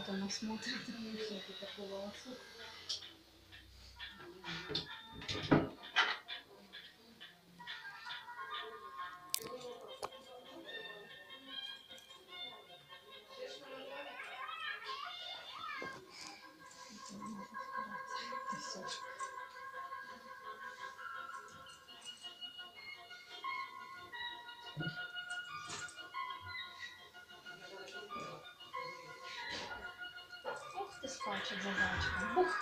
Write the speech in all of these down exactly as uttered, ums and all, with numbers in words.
Вот она смотрит. Такого волосок. Ух ты, скачет задачка. Бух.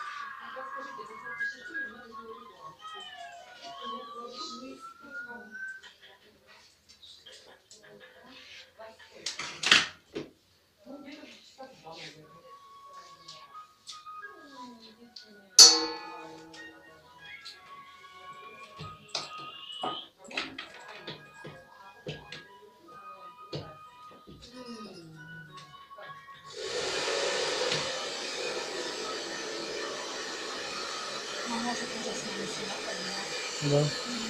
А может уже с нами сюда поднимать? Да.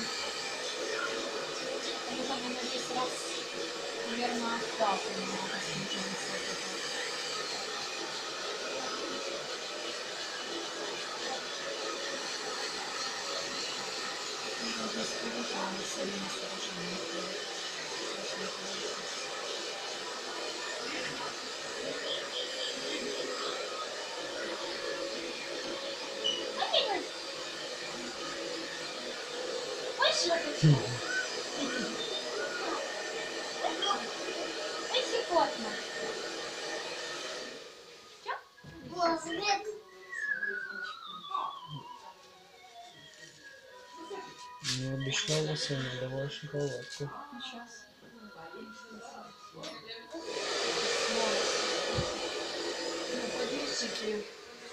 Потому что она здесь раз, наверное, так у меня посмотрится. Здесь переживаю сильно совершенно. Ой, щекотно. Не обещала сына, давай шоколадку. Сейчас. Ну, подвесите.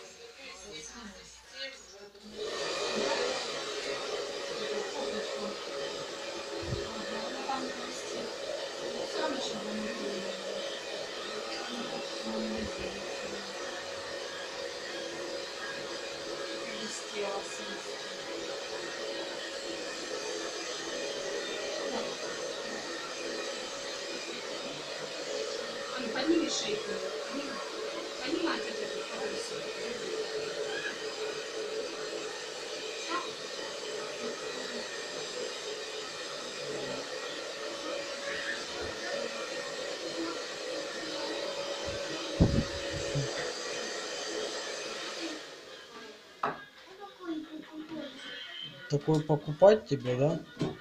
Подними шейку. Поднимай вот эту колесо. Такой покупать тебе, да?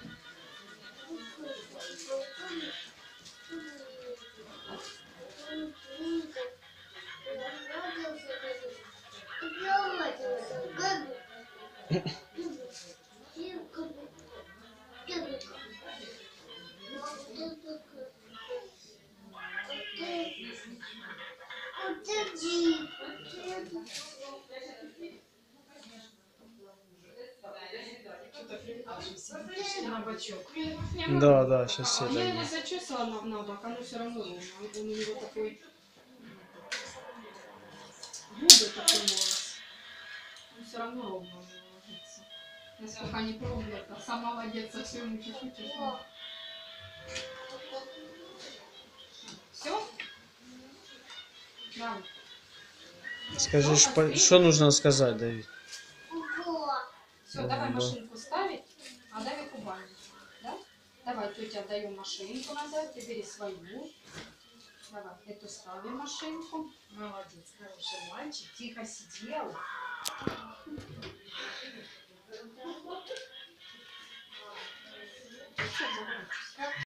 На бочок. Да, да, сейчас все Я его так. зачесала на бок, оно все равно ровно. Он у него такой грубый такой волос. Он все равно ровно у него ложится. Я сколько не пробовала, а сама водиться все ему чуть-чуть. Все? Да. Скажи, что нужно сказать, Давид? Все, давай машинку ставить, а Давид кубанить. Да? Давай, тетя, отдаем машинку назад, ты бери свою. Давай, эту ставим машинку. Молодец, хороший мальчик, тихо сидел.